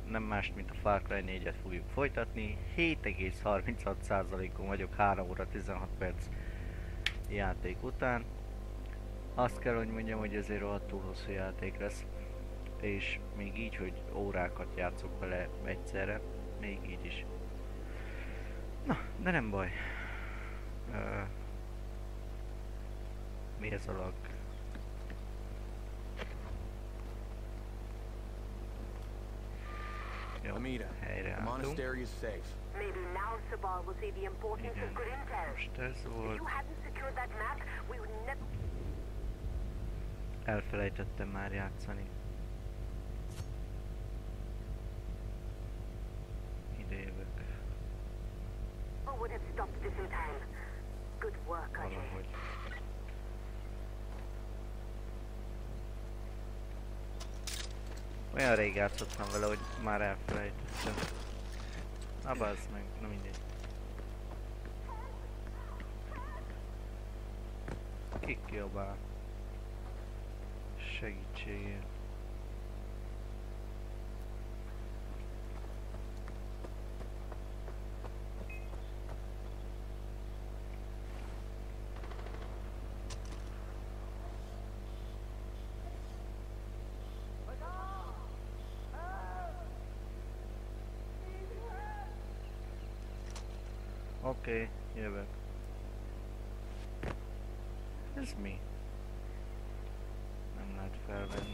nem más, mint a Far Cry 4-et fogjuk folytatni. 7,36%-on vagyok 3 óra 16 perc játék után. Azt kell, hogy mondjam, hogy ezért rohadtul hosszú játék lesz. És még így, hogy órákat játszok vele egyszerre, még így is. Na, de nem baj. Mi ez a lag? Jó, helyreálltunk. Maybe now Sabal will see the importance of good intel. Most ez If volt. you hadn't secured that map, we would never... Elfelejtettem már játszani. Ide jövök. would have stopped this in time. Good work, Ajay. Valahogy. Olyan rég játszottam vele, hogy már elfelejtettem. Na bazd meg, na mindegy. Ki kiabál? Segítségért. Oké, jövök. Ez mi? Nem lehet felvenni.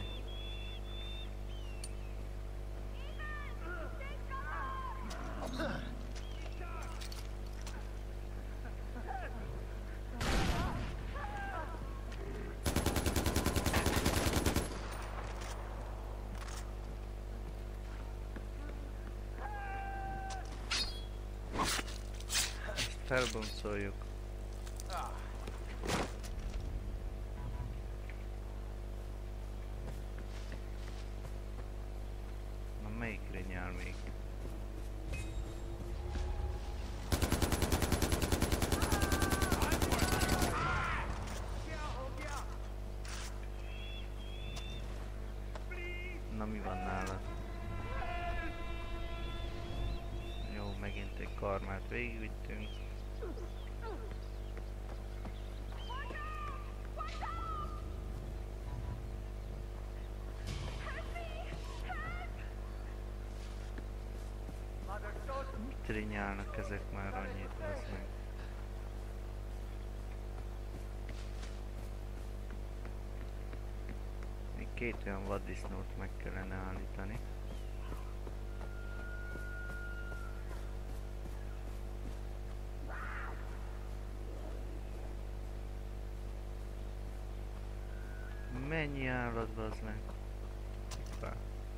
Felboncoljuk. Na melyikre nyál még? Na mi van nála? Jó, megint egy karmát végigvittünk. Mit rinyálnak ezek már annyit, az meg? Még két olyan vaddisznót meg kellene állítani. Mennyi állat, bazd meg? Hoppá.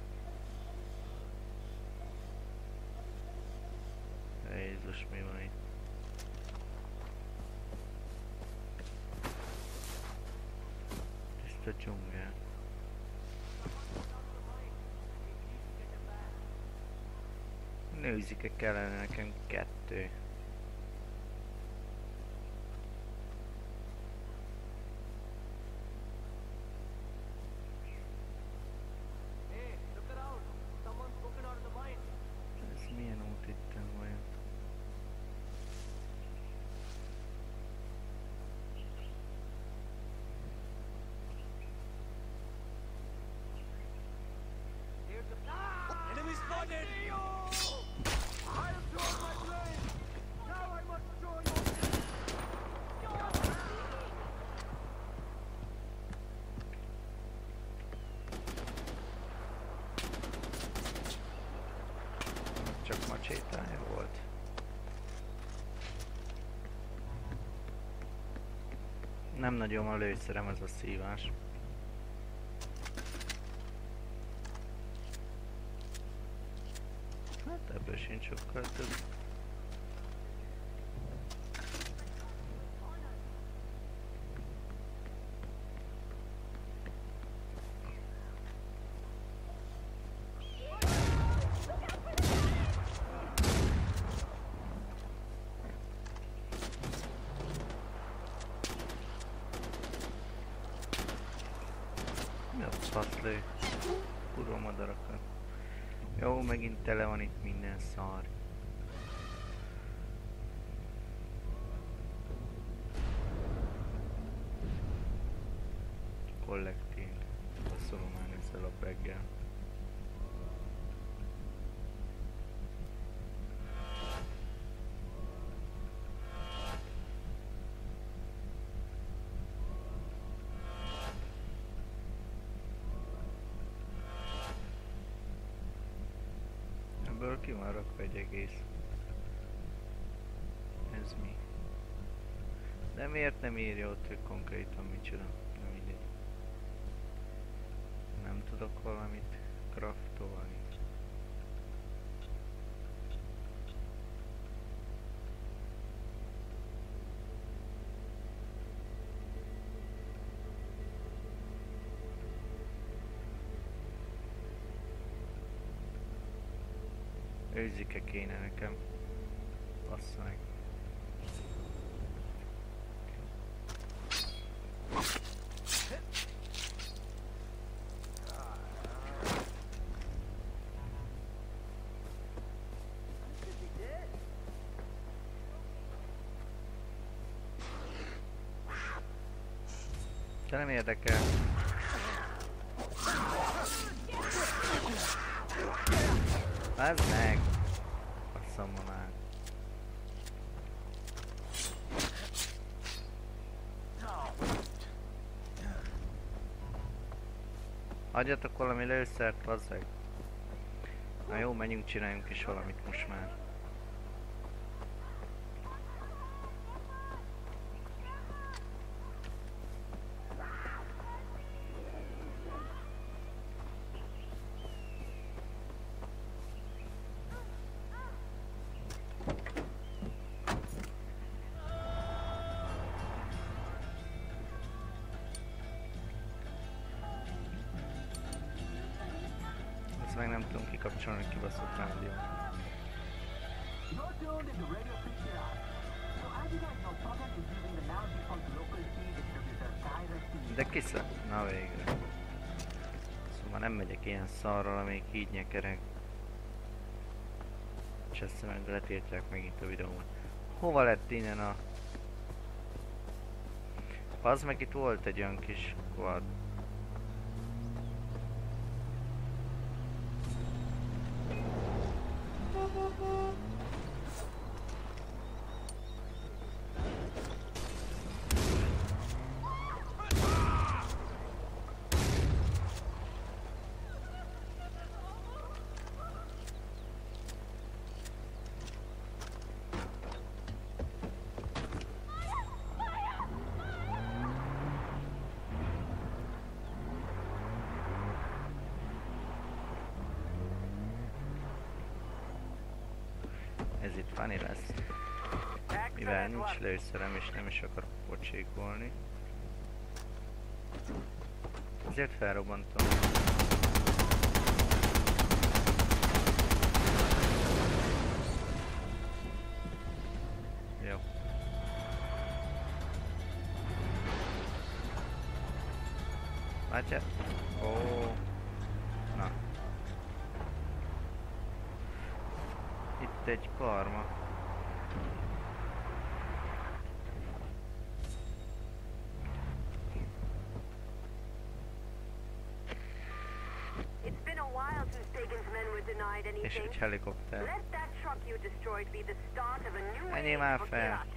Jézus, mi van itt? Tiszta dzsungel. Nőzike kellene nekem kettő. Ez milyen út itten vajon? Enemy spotted! I have drawn my blade! Now I must draw Csak macsétája volt. Nem nagyon a lőszerem ez a szívás. Hát ebből sincs sokkal több. Mi a fasz lő? Kurva madarakat. Jó, Jó, megint tele van itt minden szar. Kollektív. Baszolom már ezzel a baggel. Ebből ki van rakva egy egész. Ez mi? De miért nem írja ott, hogy konkrétan micsoda? Nem mindegy. Nem tudok valamit craftolni. Őzike kéne nekem. Bassza meg. De nem érdekel. Ez meg! Basszom már. Adjatok valami lőszert, bazzeg. Na jó, menjünk, csináljunk is valamit most már. Meg nem tudom kikapcsolni a kibaszott rádiót. De kiszak? Na végre. Szóval nem megyek ilyen szarral, amelyik így nyekereg. És ezt meg letiltják megint a videómat. Hova lett innen a... Az meg itt volt egy olyan kis quad. Ez itt funny lesz. Mivel nincs lőszerem és nem is akarok pocsékolni. Ezért felrobbantom. Jó. Látja? Ó. Na. Itt egy karma. It's been a while since Dagon's men were denied És anything. egy helikopter. Let that truck you destroyed be the start of a new Menjél age már for fel. Kirat.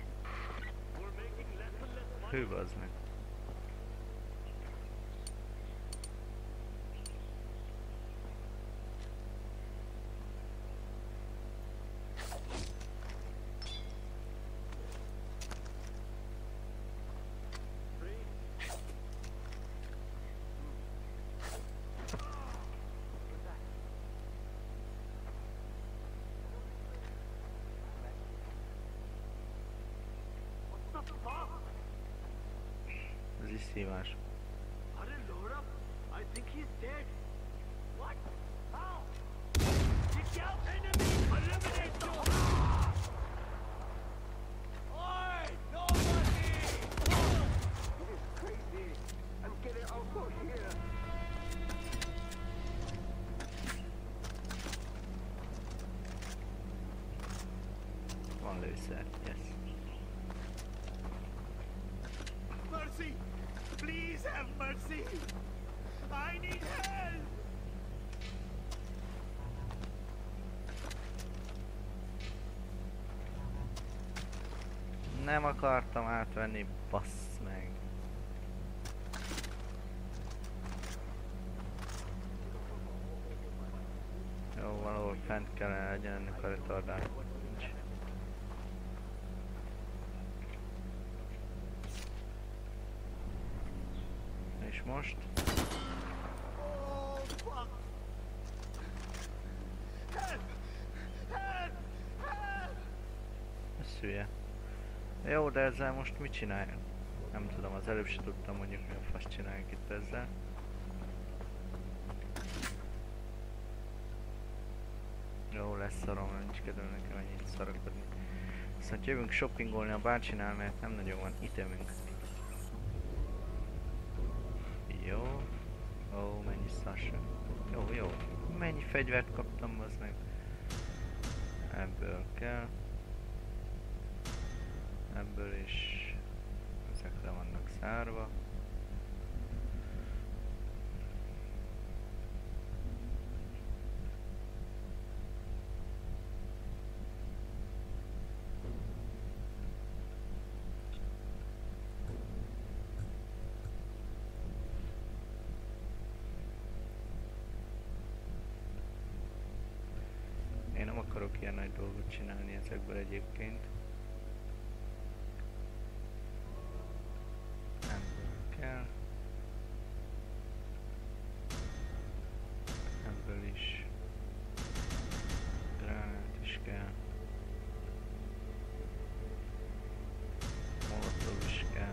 Hű, bazd meg. Ez is szívás. Are load up? I think he's dead. What? How? Take out enemy! Eliminate them! Oi! Nobody! This is crazy. I'm getting out of here. lőszer, yes. Mercy! Please have mercy! I need help! Nem akartam átvenni, bassz meg. Jó, valahol fent kellene legyen ennek a retardálni. Nincs. És most? Oh, fuck! Help! Help! Help! Ez hülye. Jó, de ezzel most mit csinálják? Nem tudom, az előbb se tudtam mondjuk mi a fasz csinálják itt ezzel. Jó, lesz szarom, nincs kedvem nekem ennyit szarakodni. Viszont jövünk shoppingolni a bácsinál, mert nem nagyon van itemünk. Jó. Ó, mennyi szasra. Jó, jó. Mennyi fegyvert kaptam, az meg. Ebből kell. Ebből is. Ezek le vannak zárva. Én nem akarok ilyen nagy dolgot csinálni ezekből egyébként. Ebből kell. Ebből is. Gránát is kell. Molotov is kell.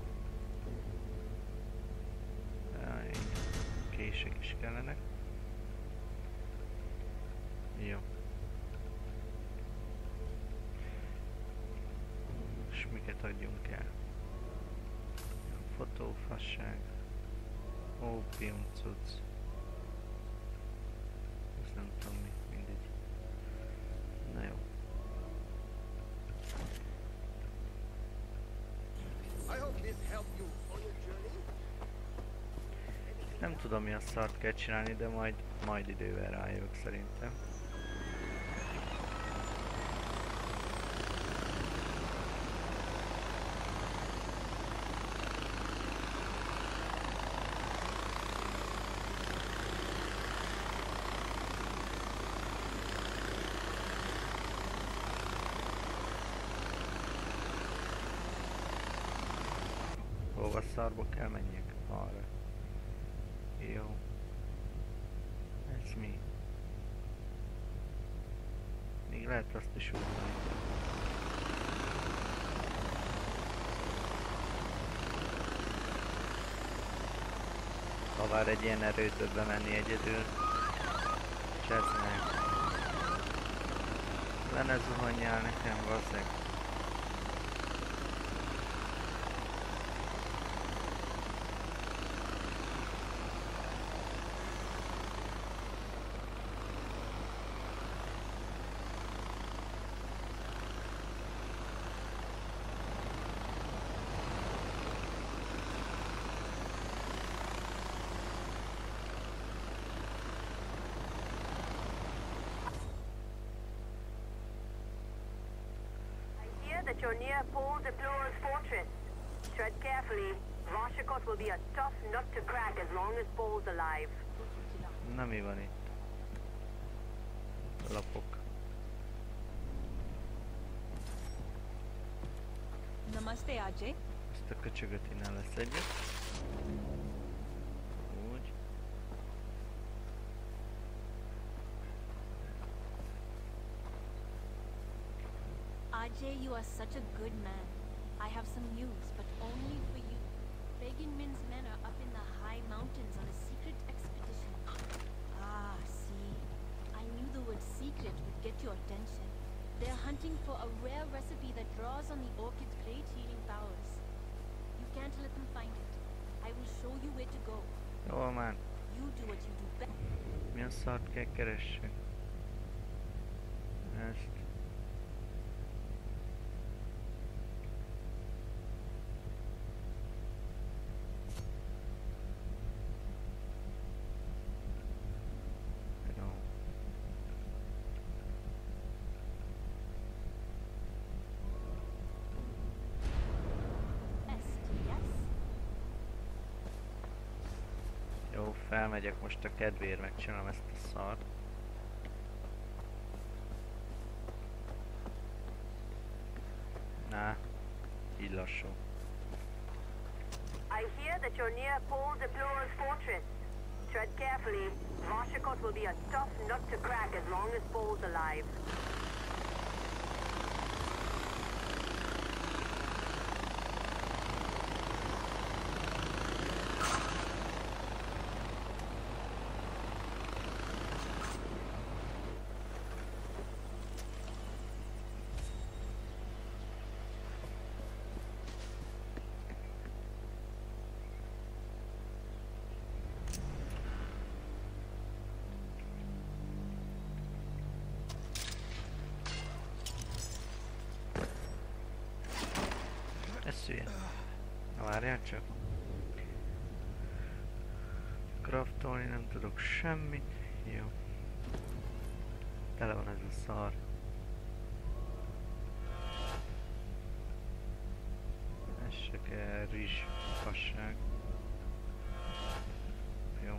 Jaj, kések is kellenek. Jó. És miket adjunk el? Fotófasság. Ópium cucc. Ez nem tudom mi, mindegy. Na jó. I hope this helped you on your journey. Nem tudom mi a szart kell csinálni, de majd idővel rájövök szerintem. Hova szarba kell menjek? Arra. Jó. Ez mi? Még lehet azt is útni. Ha vár egy ilyen erőtőbe menni egyedül. Csezd meg. Lenne zuhanjál nekem, bazzeg. That you're near Paul de Bloor's fortress. Tread carefully. Vashikot will be a tough nut to crack as long as Paul's alive. Na mi van itt? Lapok. Namaste, Ajay. Ezt a köcsögöt innen leszedjük. Úgy. Ajay, you are such a good man. I have some news, but only for you. Begin Min's men are up in the high mountains on a secret expedition. Ah, see. I knew the word secret would get your attention. They're hunting for a rare recipe that draws on the orchid's great healing powers. You can't let them find it. I will show you where to go. Jól már. You do what you do best. Mi a szart kell keressek? Ezt. felmegyek most a kedvéért, megcsinálom ezt a szart. Na, így lassú. I hear that you're near Paul de Bloor's fortress. Tread carefully. Vashikot will be a tough nut to crack as long as Paul's alive. Szüljen. Na várjál csak. Craftolni nem tudok semmit. Jó. Tele van ez a szar. Ez se kell, rizs, fasság. Jó.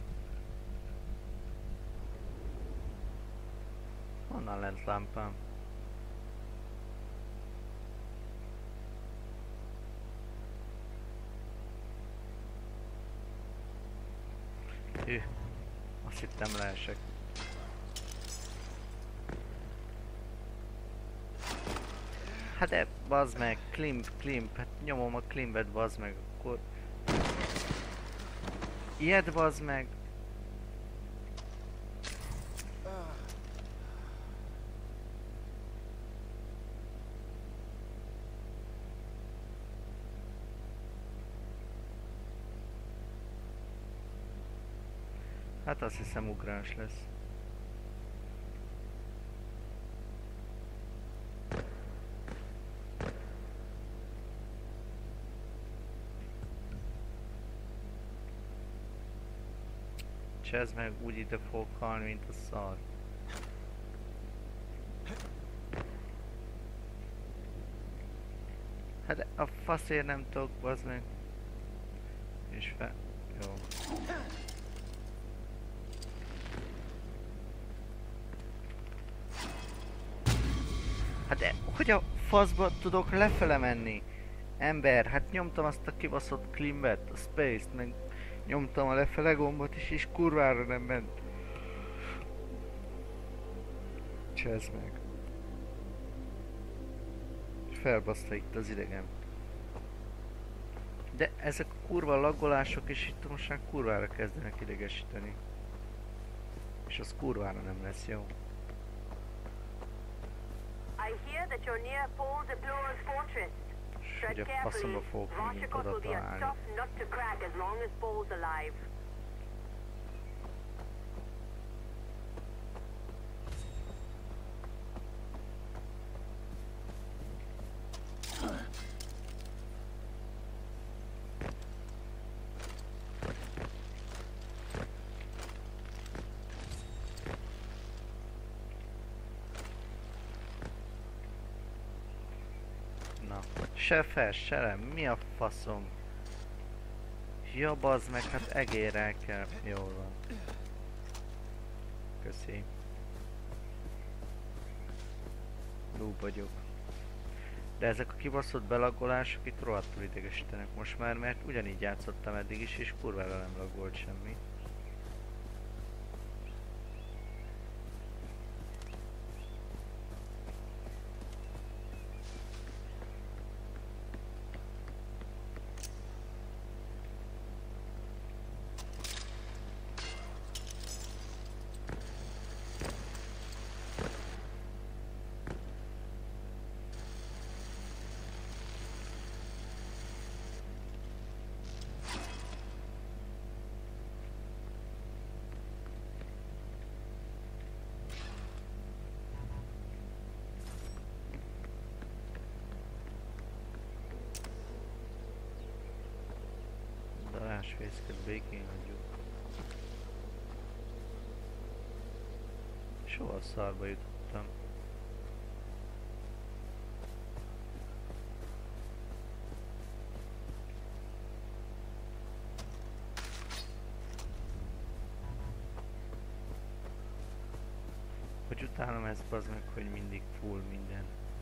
Honnan lent lámpám? Azt hittem leesek. Hát de bazd meg, klimp, hát nyomom a klimbet, bazd meg, akkor... Ilyet bazd meg! Hát azt hiszem ugrás lesz. Csezd meg, úgy ide fog halni, mint a szar. Hát a faszért nem tudok, bazd meg. És fel... Jó. Hát de, hogy a faszba tudok lefele menni? Ember, hát nyomtam azt a kibaszott klimbet, a space-t, meg nyomtam a lefele gombot is, és kurvára nem ment. Csezd meg. Felbaszta itt az idegem. De ezek a kurva laggolások is itt most már kurvára kezdenek idegesíteni. És az kurvára nem lesz jó. I hear that you're near Paul de Bloor's fortress. Tread carefully. Vashikot will be a tough nut to crack as long as Paul's alive. Se fel, se nem, mi a faszom? Ja bazd meg, hát egérrel kell. Jól van. Köszi. Noob vagyok. De ezek a kibaszott belagolások itt rohadtul idegesítenek most már, mert ugyanígy játszottam eddig is, és kurvára nem lagolt semmi. Darásfészket békén hagyjuk. Soha szarba jutottam. Utálom ezt, bazd meg, hogy mindig full minden.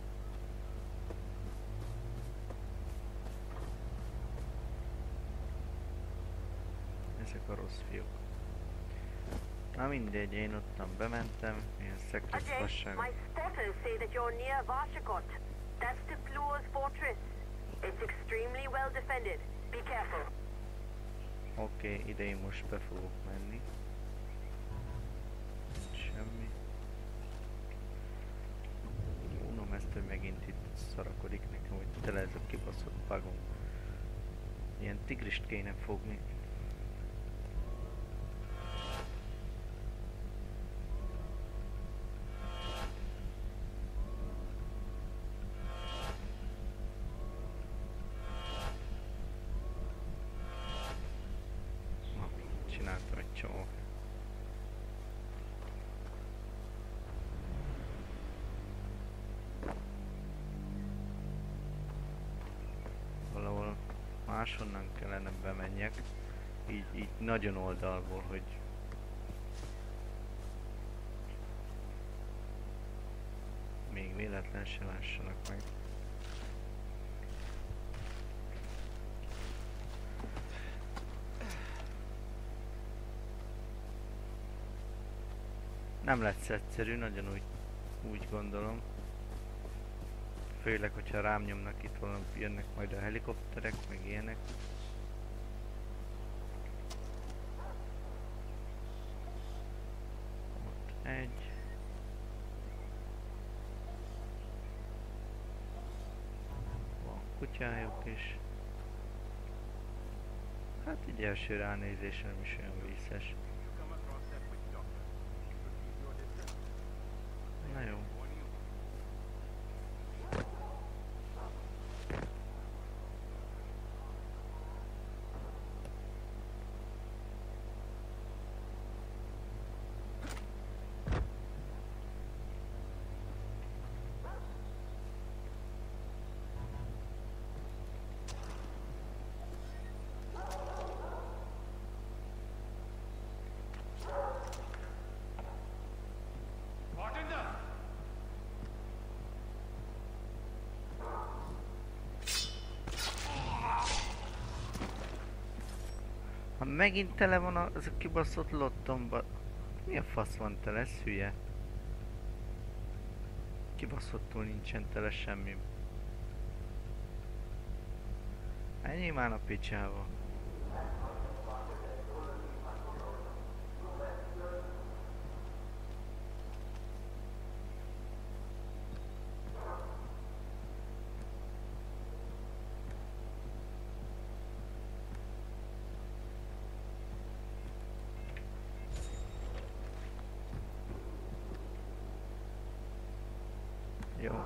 Ezek a rossz fiúk. Na mindegy, én ottan bementem, ilyen szekres Ajay, fasság. my spotters say that you're near Vashikot. That's Teflua's fortress. It's extremely well defended. Be careful. Oké, ide én most be fogok menni. Semmi. Unom ezt, hogy megint itt szarakodik nekem, hogy tele ez a kibaszott bugom. Ilyen tigrist kéne fogni. Csináltam egy csomó. Valahol máshonnan kellene bemenjek. Így nagyon oldalból, hogy még véletlen se lássanak meg. Nem lesz egyszerű, nagyon úgy gondolom. Főleg, hogyha rám nyomnak itt valami, jönnek majd a helikopterek, meg ilyenek. Ott egy. Van kutyájuk is. Hát így első ránézésre nem is olyan vízes. Na jó. Ha megint tele van az a kibaszott lottomba. Mi a fasz van tele, ez hülye? Kibaszottul nincsen tele semmi. Ennyi már a picsába. Jó.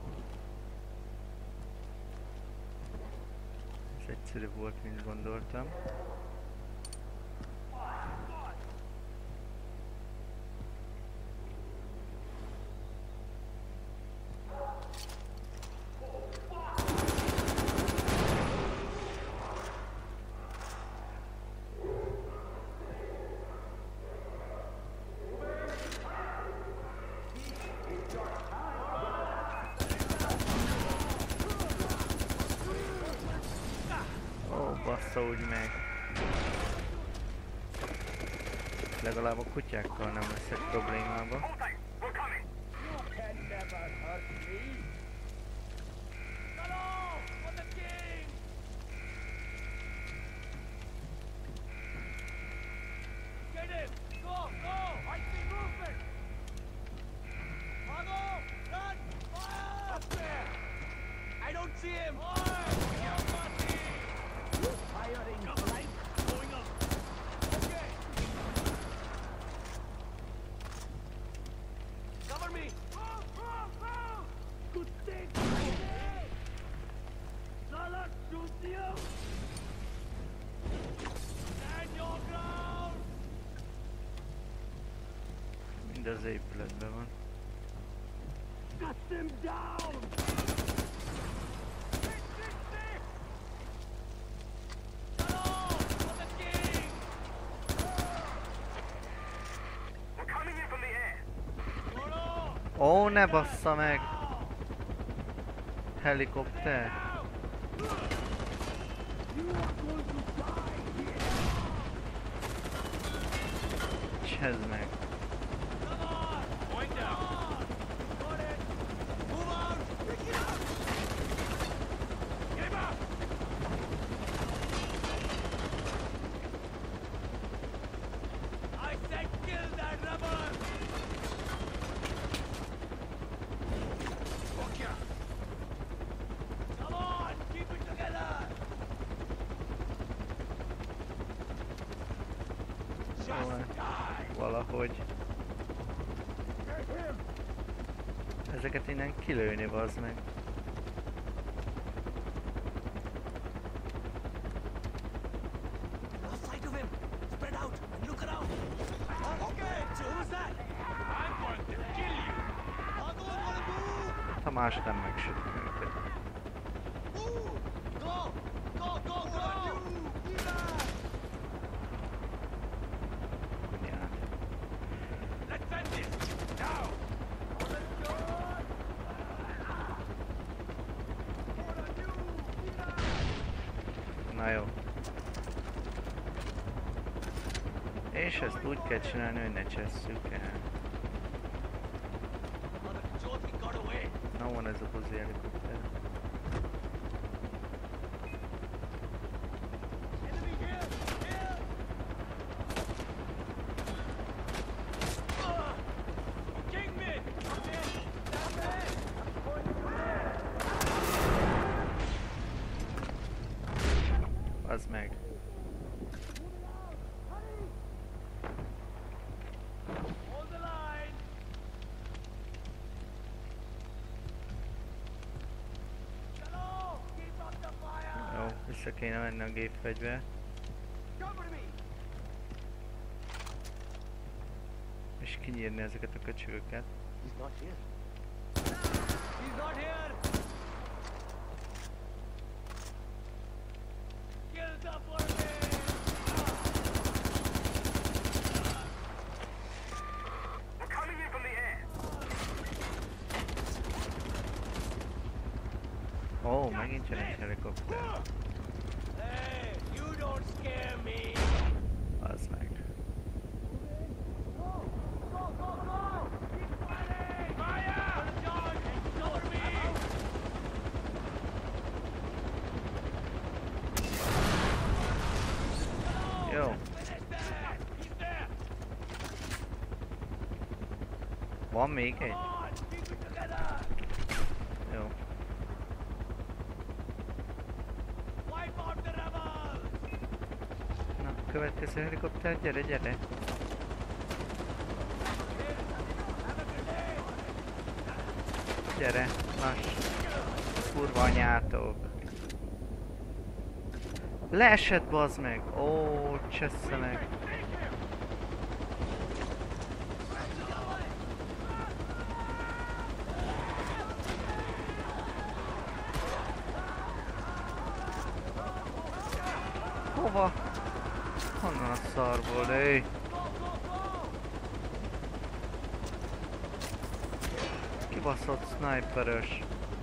Ez egyszerű volt, mint gondoltam. Bassza úgy meg. Legalább a kutyákkal nem leszek problémába. Mind az épületben van. Cut them down! We're coming in from the air. ne bassza meg! Helikopter! Csezd meg! Valahogy. Ezeket innen kilőni, bazd meg. Ha más nem megsütni őket. Na jó. És ezt úgy kell csinálni, hogy ne csesszük el. Na van ez a buzi helikopter. Az meg. Jó, vissza kéne menni a gépfegyver. És kinyírni ezeket a köcsögöket. He's not here. He's not here. Kill the boy. We're coming in from the air. Ó, megint jön egy helikopter. Hey, you don't scare me. Az meg. Jó. Van még egy? Jó. Na, következő helikopter, gyere, gyere! Gyere, lass! Kurva anyátok! Leesett, bazd meg! Ó, csessze meg! Hova? Honnan a szarból, éj? Kibaszott sniperös.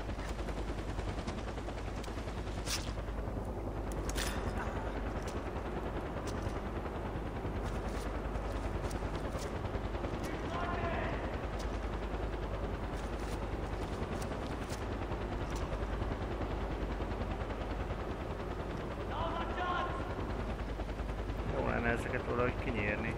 Jó lenne ezeket valahogy kinyírni.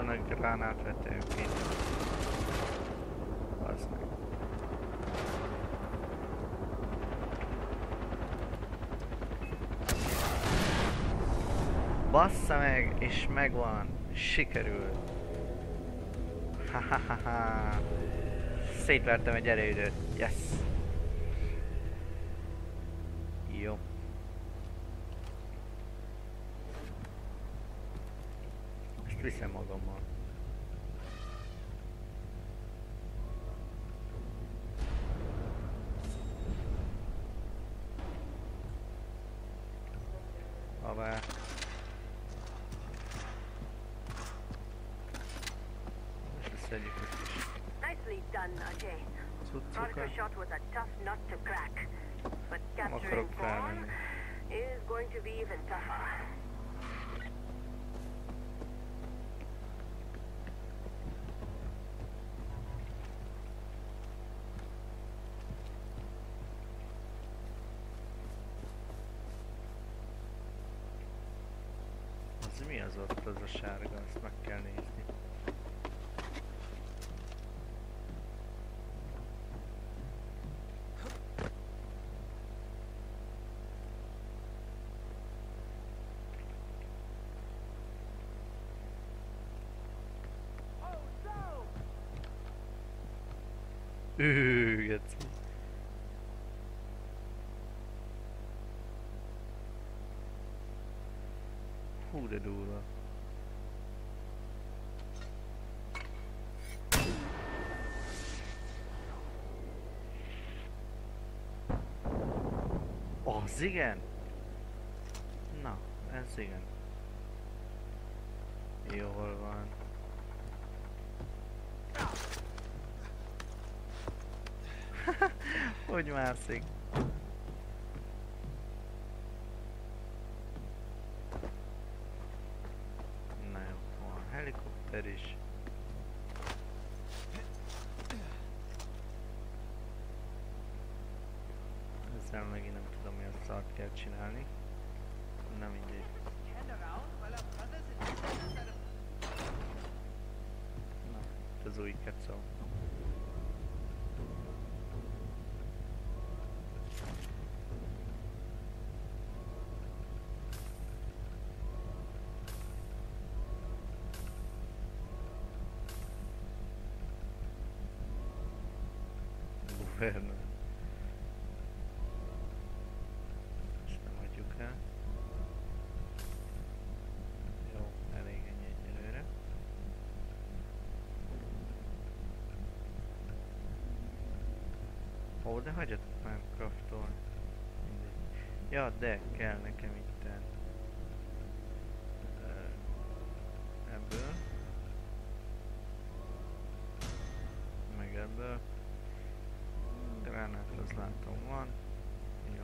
a gránátvetőnk itt. Az meg. Bassza meg, és megvan. Sikerült. Hahaha. Szétvertem egy erődöt. Yes. Jó. Ezt viszem magammal. Havá. És összeadjuk ezt is. Nicely done, Ajay. Cuccokat. Prodigal shot was a tough nut to crack, but capturing akarok Vaughn felmenni. is going to be even tougher. Az mi az ott, az a sárga? Azt meg kell nézni. Geci. Hú, de durva. Az igen? Na, ez igen. Jól van. Hogy mászik? Na jó, van helikopter is. Ezzel megint nem tudom, mi a szart kell csinálni. Na mindegy. Na, itt az új kecó. Gouverneur. Ezt nem adjuk el. Jó, elég ennyi egyelőre. Ó, de hagyjatok már craftolni. Mindegy. Ja, de kell nekem itten. Ebből. Meg ebből. Gránát az látom van. Jó.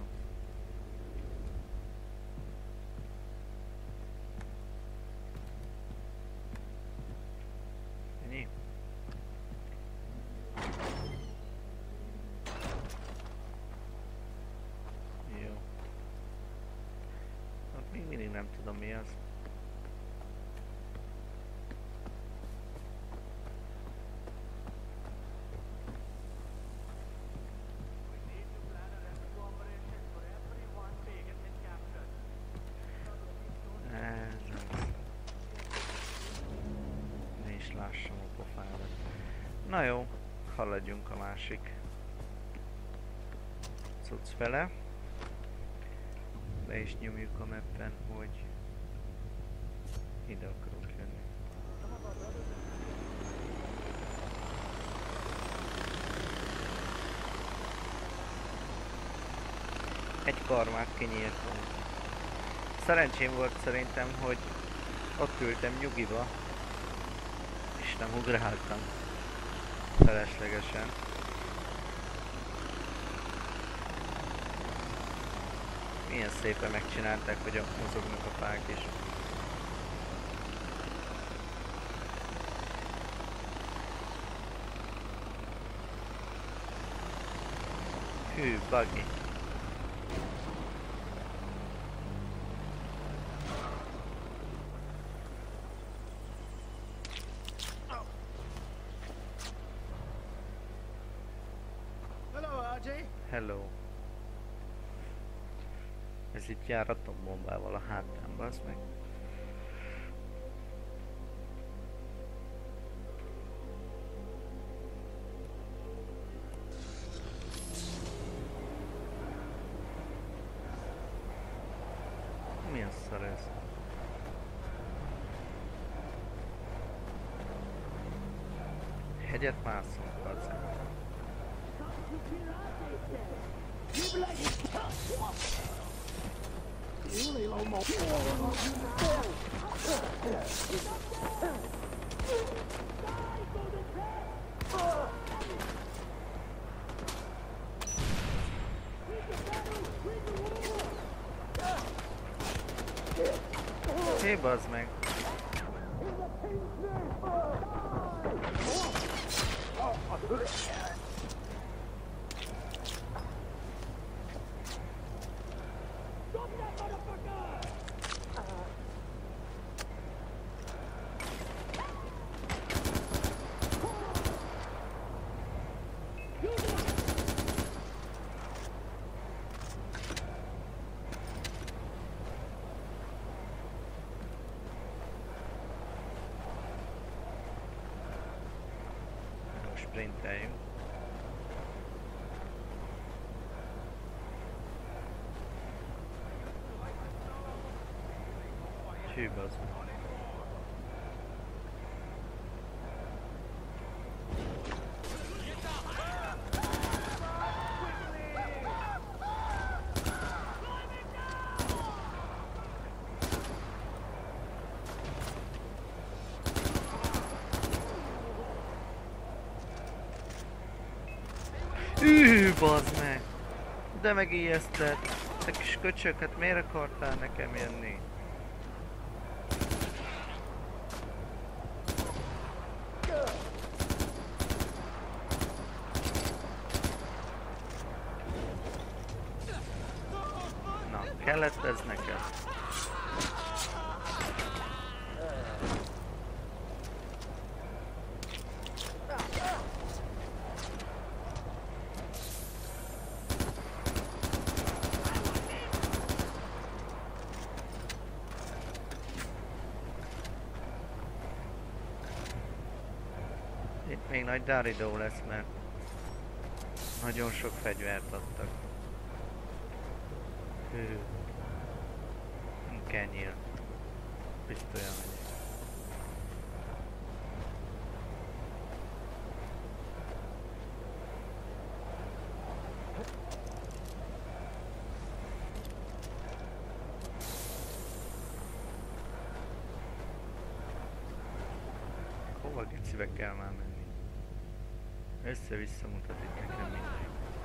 Ennyi? Jó. Hát még mindig nem tudom mi az. Lássam a pofámat. Na jó, haladjunk a másik cucc fele. Be is nyomjuk a mappen, hogy ide akarunk jönni. Egy karmát kinyírtunk. Szerencsém volt szerintem, hogy ott ültem nyugiba, és nem ugráltam feleslegesen. Milyen szépen megcsinálták, hogy mozognak a fák is. Hű, buggy. RJ? Hello. Ez itt jár atombombával a hátán, bazd meg. Mi a szar ez? Hegyet mászunk, bazd meg. Hé, bazd meg! Sprinteljünk. Hű, bazd meg. Bazd meg! De megijeszted! Te kis köcsök, hát miért akartál nekem jönni? Na, kellett ez neked? Itt még nagy dáridó lesz, mert nagyon sok fegyvert adtak. Hű. Kenyér. Pisztolya megyek. Hova gecibe kell már menni? Össze-vissza mutat itt nekem minden.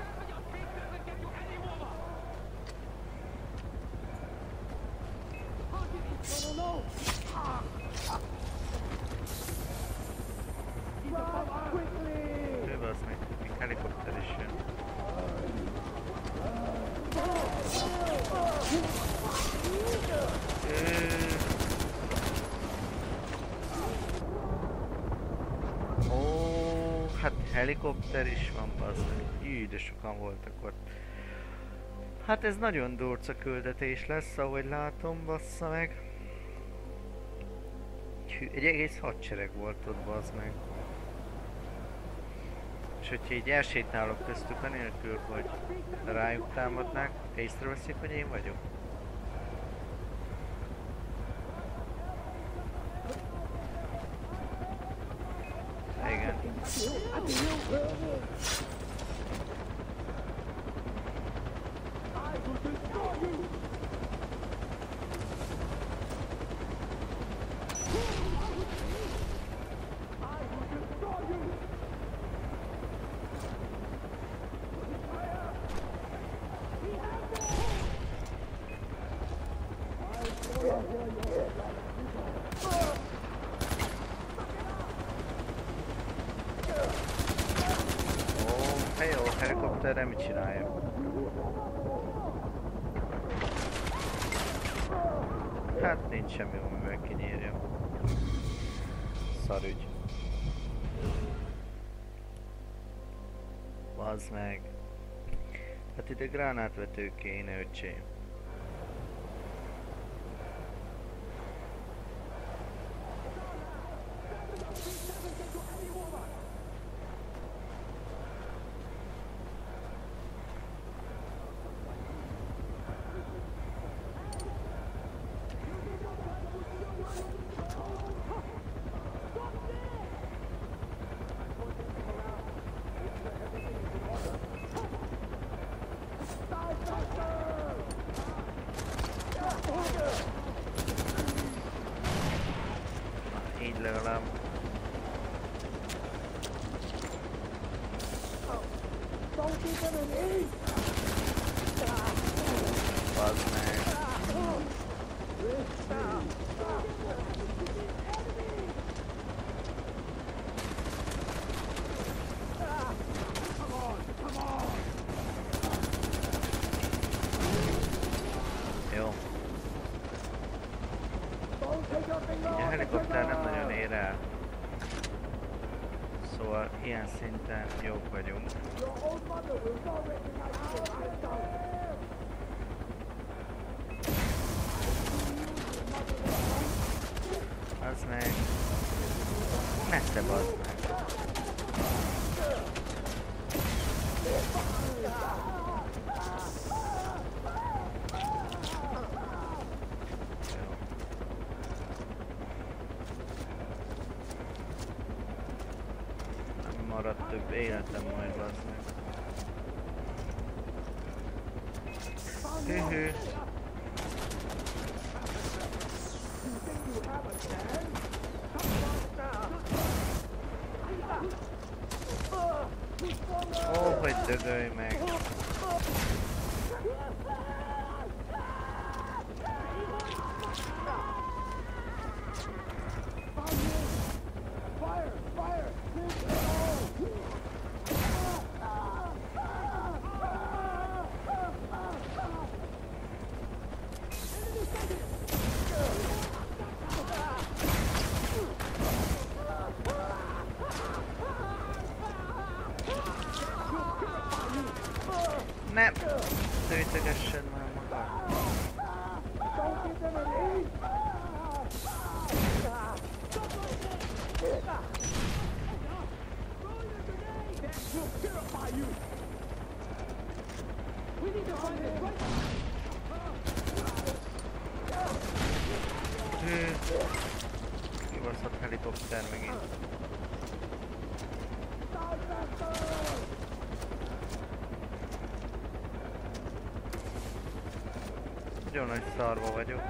Ő az meg, még helikopter is jön. Hát helikopter is van, bazd meg. Jű, de sokan voltak ott. Hát ez nagyon durca küldetés lesz, ahogy látom, bassza meg. Hű, egy egész hadsereg volt ott, bazd meg. És hogyha így elsétálok köztük anélkül, hogy rájuk támadnák, észreveszik, hogy én vagyok. Igen. Jó, helikopterre mit csináljak? Hát nincs semmi, amivel kinyírjam. Szarügy. Bazd meg. Hát ide gránátvető kéne, öcsém. Így legalább. Bazd meg. Jó. Így a helikopter nem nagyon ér el. Szóval ilyen szinten jók vagyunk. Az meg... Messze bazd meg. Nem maradt több életem majd, bazd meg. Hűhű. Ó, hogy dögölj meg! Nem! Szőtögessen már magad! Hű! Kibaszott helikopter megint. Nagyon nagy szarva vagyok.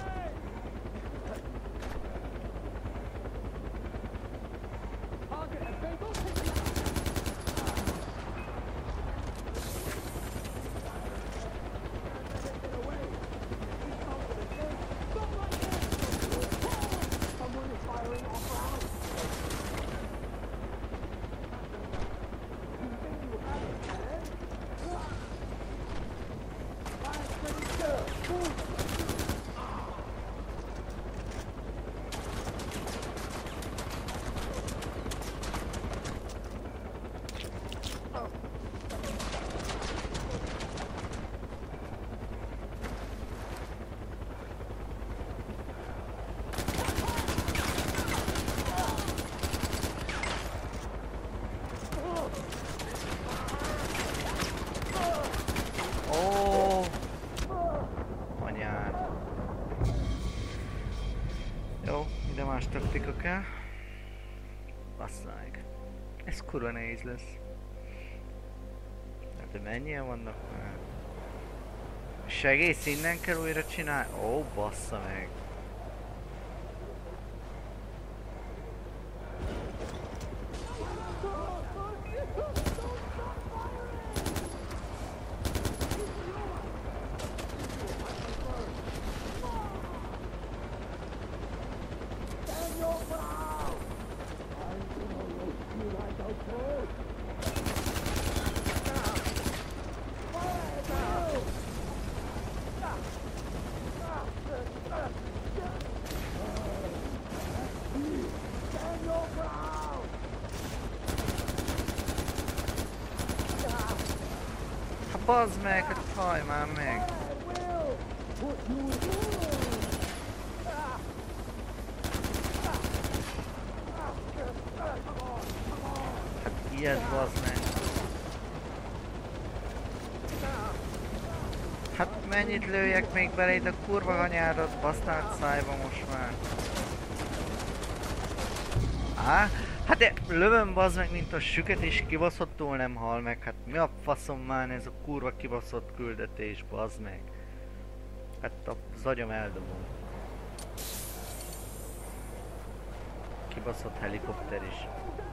Jó, ide más taktika kell. Bassza meg. Ez kurva nehéz lesz. Hát, hogy mennyien vannak már? Segész innen kell újra csinálni? Ó, bassza meg. bazd meg, hát hajj már meg! Hát ilyet bazd meg! Hát mennyit lőjek még bele itt a kurva anyádat, basztált szájba most már! Á? Hát de lövöm bazd meg, mint a süket, és kibaszottul nem hal meg. Hát mi a faszom már ez a kurva kibaszott küldetés, bazd meg. Hát az agyam eldobom. Kibaszott helikopter is.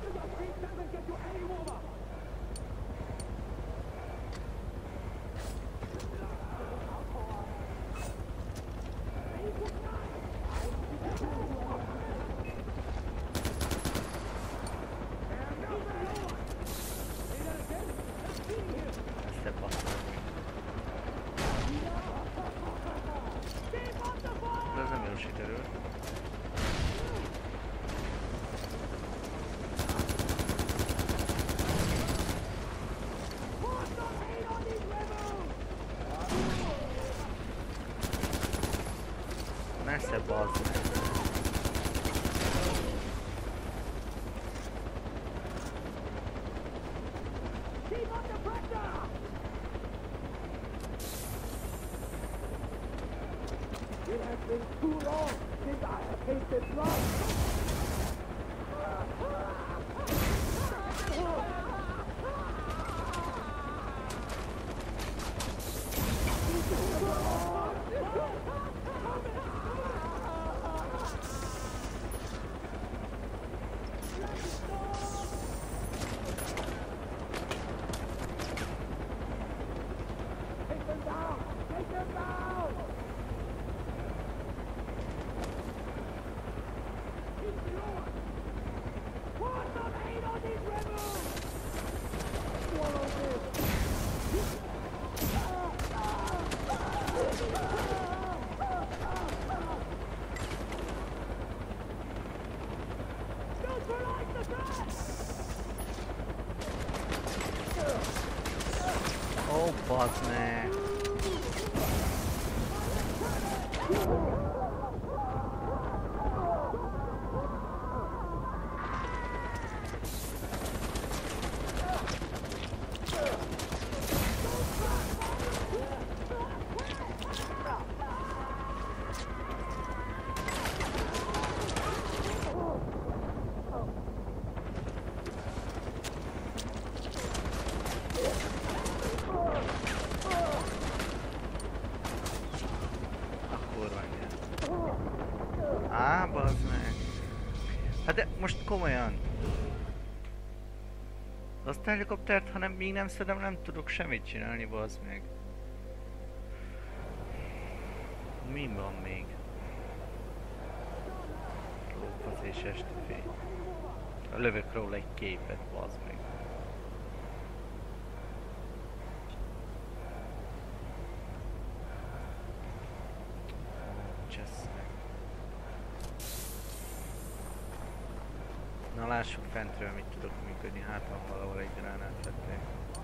Messze bazd meg. It has been too long since I have tasted blood. Take them down! Take them down! Ó, bazd meg. Á, bazd meg. Hát de most komolyan. Azt a helikoptert, ha nem, még nem szedem, nem tudok semmit csinálni, bazd meg. Mi van még? Lófasz és esti fény. Lövök róla egy képet, bazd meg. Na lássuk fentről, mit tudok működni, hát van valahol egy gránát tették.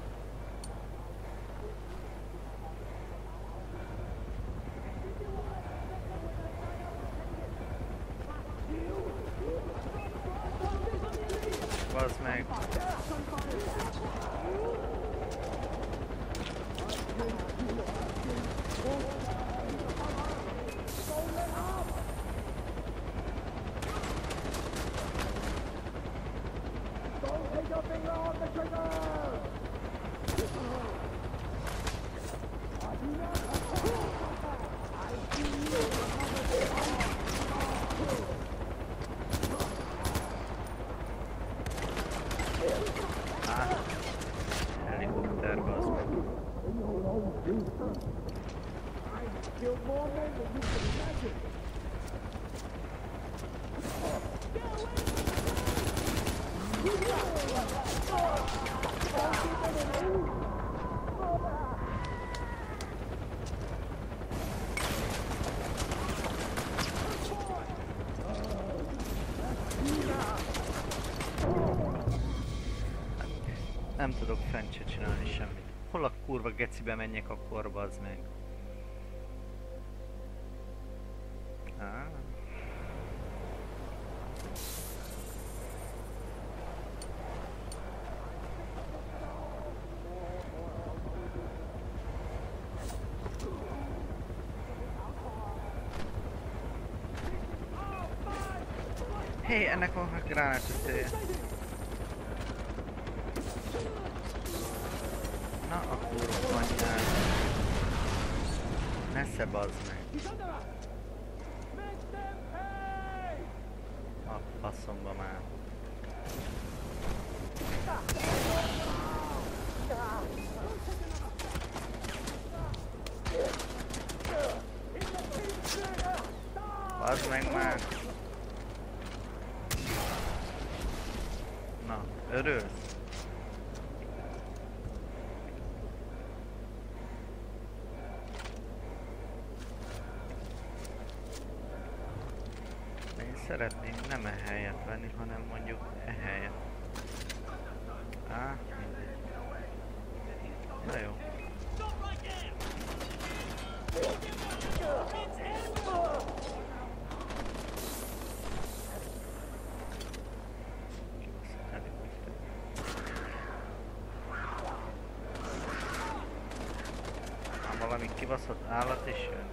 Bazd meg! Take your finger off the trigger! Helikopter, bazd meg. I killed more men than you can imagine. Nem tudok fent se csinálni semmit. hol a kurva gecibe menjek akkor, bazd meg? Ah. Hé, ennek van a gránátütője. Na a kurva anyját. Nesze bazd meg. A faszomba már. Bazd meg már. Na, örülsz? Én szeretném nem e helyet venni, hanem mondjuk e helyet. Á, mindegy. Na jó. Valami kibaszott állat is jön.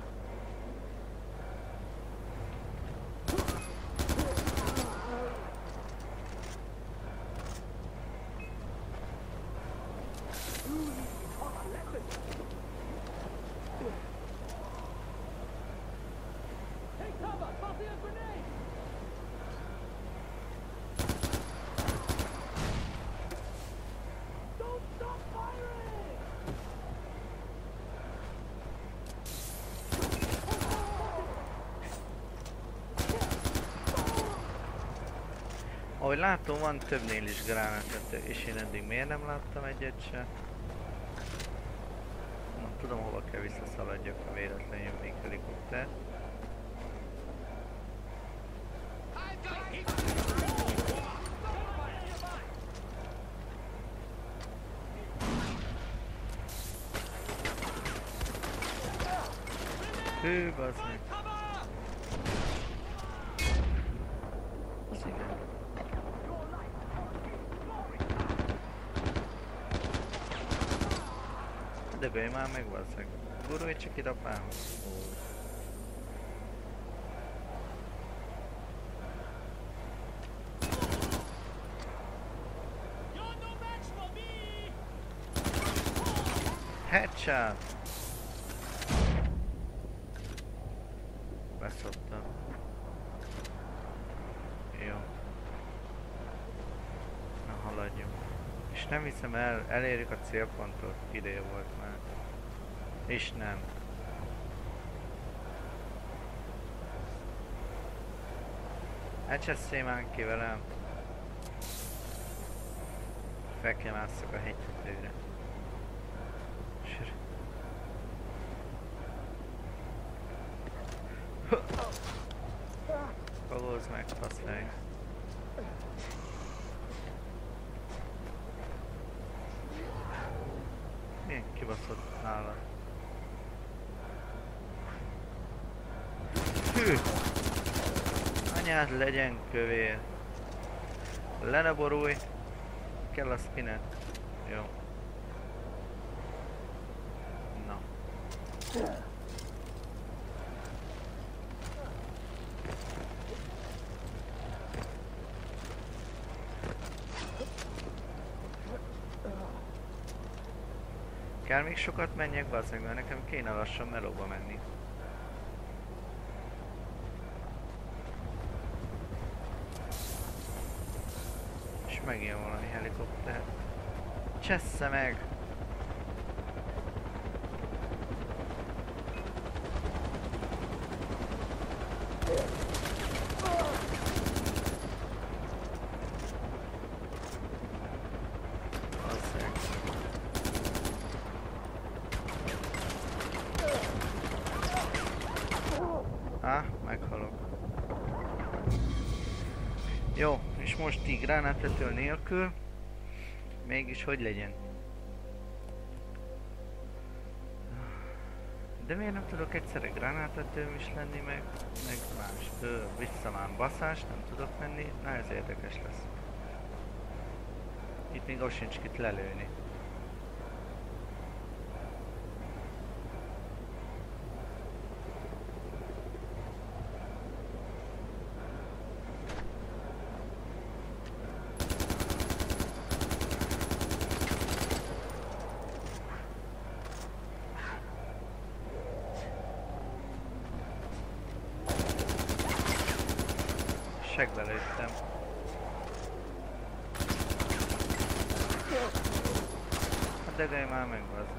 Ahogy látom, van többnél is gránátvető, és én eddig miért nem láttam egyet se? Nem tudom, hova kell visszaszaladjak, ha véletlenül még helikopter. Hű, bazd meg. Az igen. De bőj már meg, bazd meg. Gurulj csak ide apám. Headshot! Beszoptam. Jó. Na haladjunk. És nem hiszem elérjük a célpontot. Ideje volt már. És nem. Elcseszél már ki velem. Fel kell másszak a hegytetőre. Fogolzd meg, faszeg. Milyen kibaszott állat. Hű! Anyád legyen kövér. Le ne borulj. Kell a spinet. Jó. Na. Kell még sokat menjek, bazdmeg, mert nekem kéne lassan melóba menni. És megjön valami helikopter. Csessze meg! Meghalok. Jó, és most így gránátvető nélkül mégis hogy legyen? De miért nem tudok egyszerre gránátetőm is lenni, meg más? Visszamán baszás, nem tudok menni, na ez érdekes lesz. Itt még ott sincs kit lelőni. Segbe lőttem. A degely már megvazni.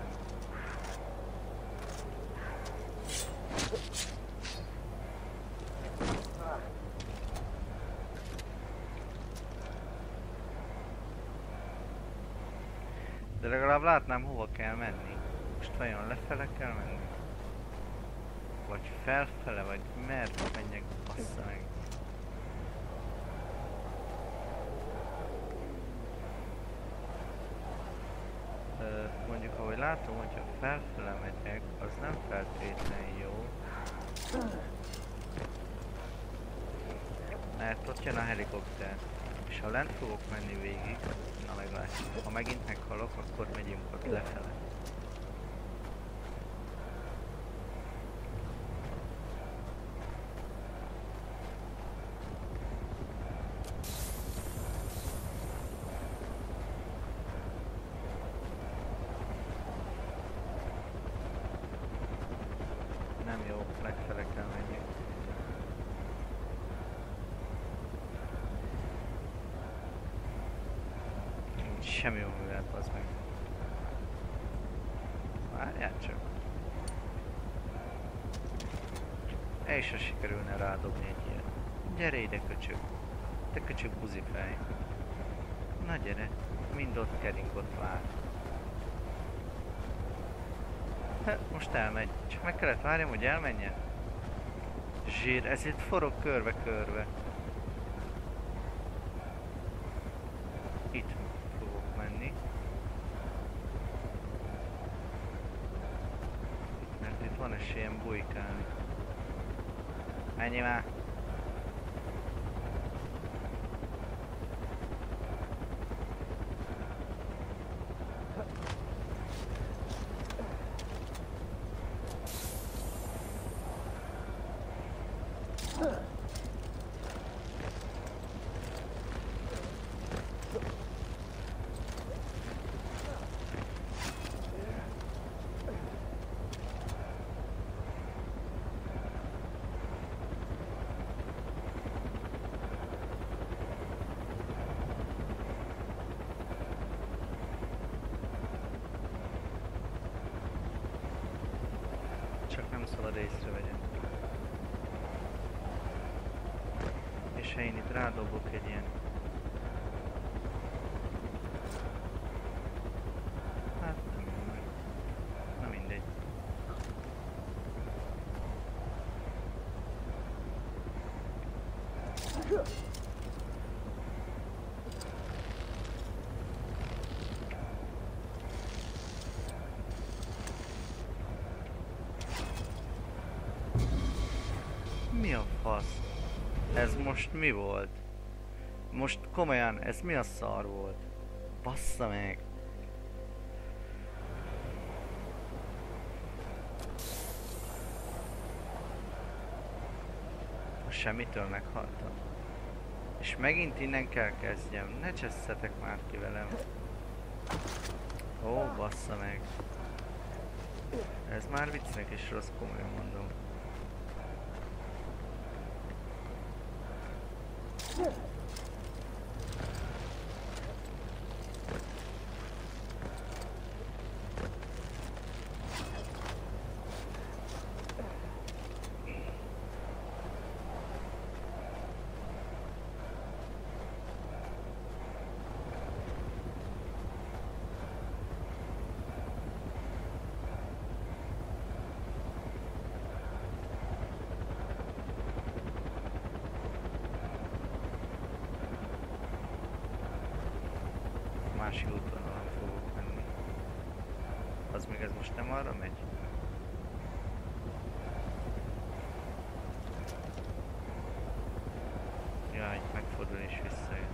De legalább látnám, hova kell menni. Most vajon lefele kell menni? Vagy felfele, vagy merre menjek, bassza meg. Mondjuk ahogy látom, hogyha felfele megyek, az nem feltétlenül jó. Mert ott jön a helikopter. És ha lent fogok menni végig, na meglátjuk. Ha megint meghalok, akkor megyünk ott lefele. Nem jó, legfele kell menjünk. Semmi jó művelet, az meg. Várjál csak. El is sikerülne rádobni egy ilyet. Gyere ide, köcsög. Te köcsög buzifej. Na gyere, mind ott kering, ott vár. Most elmegy. Csak meg kellett várjam, hogy elmenjen. Zsír, ezért forog körbe-körbe. Itt fogok menni. Mert itt van esélyem bujkálni. Menjél már! Csak nem szabad észrevegyem. És ha én itt rádobok egy ilyen... Hát nem jön meg. Na mindegy. Mi a fasz? Ez most mi volt? Most komolyan, ez mi a szar volt? Bassza meg! Most semmitől meghaltam. És megint innen kell kezdjem. Ne csesszetek már ki velem. Ó, bassza meg. Ez már viccnek is rossz, komolyan mondom. Másik útvonalon fogok menni. Az még ez most nem arra megy? Jaj, megfordul és visszajön.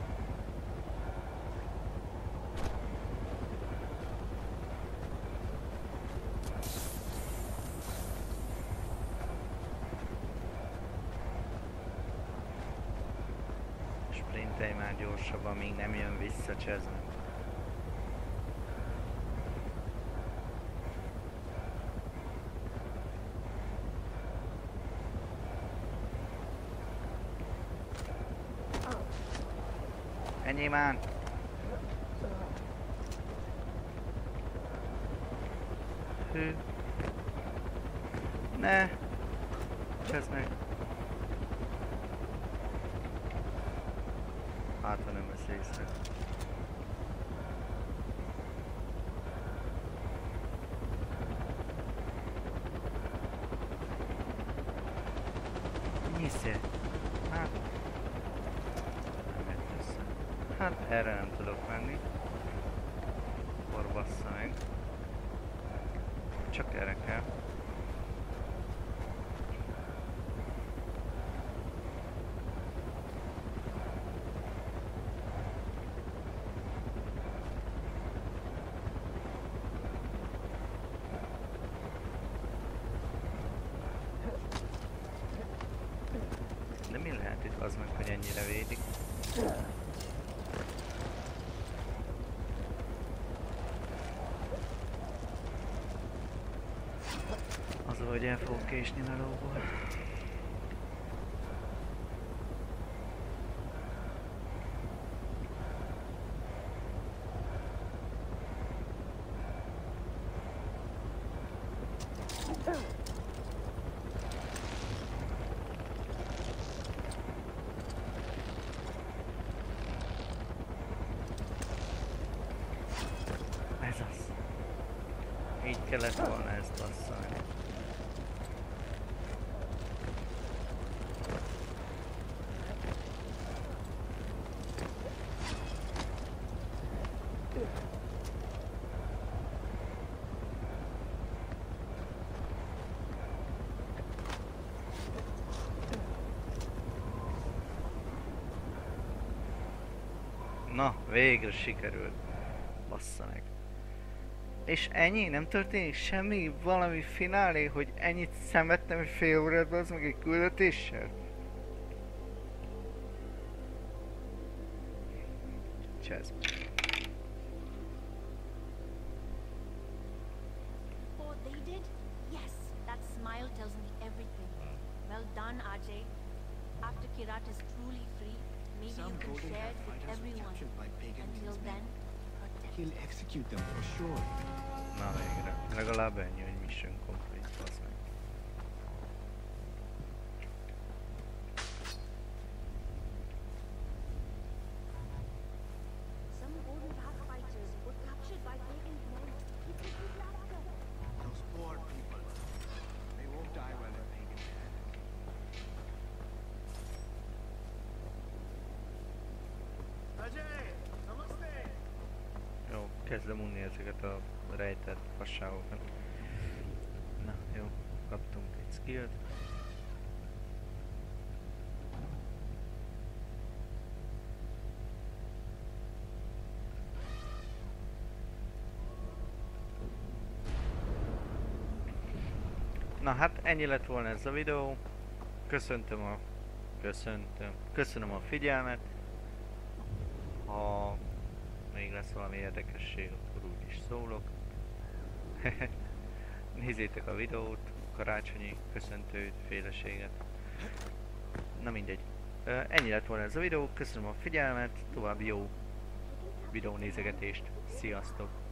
Sprintelj már gyorsabban, még nem jön vissza Chesney. Ennyi már! Hű! Ne! Csezd meg! Hát, ha nem vesz észre. Nyiszje! Hát... Hát erre nem tudok menni. Akkor bassza meg. Csak erre kell. De mi lehet itt az meg, hogy ennyire védik? Hogy el fogok késni melóból. Ez az. Így kellett volna ezt basszani. Na, végre sikerült. Bassza meg. És ennyi? Nem történik semmi? Valami finálé, hogy ennyit szenvedtem egy fél órát, az meg egy küldetéssel? Csesz. Oh, they did? Yes, that smile tells me everything. Well done, Ajay. After Kirat is truly free, maybe you can share it with everyone. Until then, protect. He'll execute them for sure. Na végre. Legalább ennyi, hogy mission complete, basz meg. Some golden path fighters were captured by pagan men. It took you after. Those poor people. They won't die while they're pagan. Ajay, namaste. Jó, kezdem unni ezeket a rejtett fasságokat. Na, jó, kaptunk egy skillt. Na hát ennyi lett volna ez a videó. Köszönöm a figyelmet. Ha még lesz valami érdekesség, akkor úgy is szólok. Nézzétek a videót, karácsonyi köszöntőt, féleséget. Na mindegy. Ennyi lett volna ez a videó, köszönöm a figyelmet, további jó videónézegetést, sziasztok!